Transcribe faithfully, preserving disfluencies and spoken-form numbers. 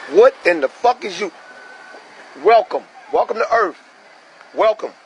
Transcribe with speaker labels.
Speaker 1: What in the fuck is you? Welcome. Welcome to Earth. Welcome.